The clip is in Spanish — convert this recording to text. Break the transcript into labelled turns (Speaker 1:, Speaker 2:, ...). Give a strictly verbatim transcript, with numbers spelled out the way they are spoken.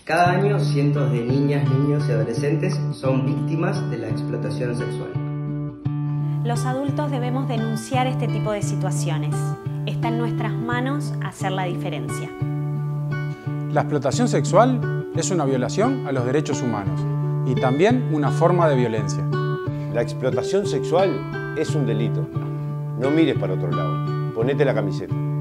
Speaker 1: Cada año cientos de niñas, niños y adolescentes son víctimas de la explotación sexual.
Speaker 2: Los adultos debemos denunciar este tipo de situaciones. Está en nuestras manos hacer la diferencia.
Speaker 3: La explotación sexual es una violación a los derechos humanos y también una forma de violencia.
Speaker 4: La explotación sexual es un delito. No mires para otro lado. Ponete la camiseta.